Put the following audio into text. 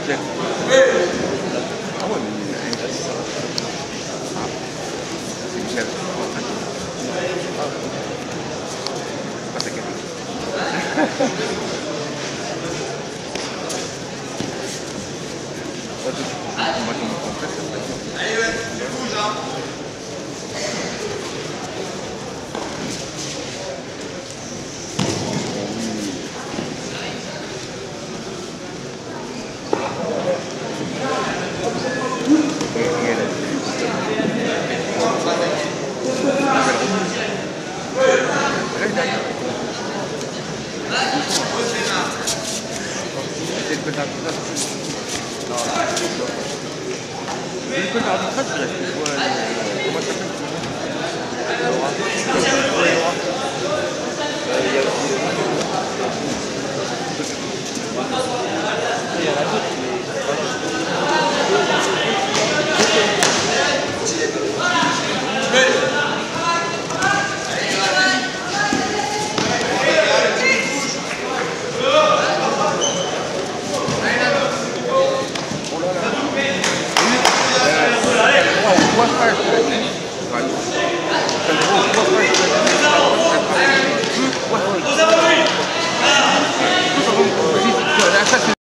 Jack. Ah ouais, mais c'est Michel. Pas t'inquiète. On va te montrer ça. Allez, ouais, tu bouges, hein. C'est le côté arbitrage. Le côté arbitrage, je reste. Comment ça s'appelle?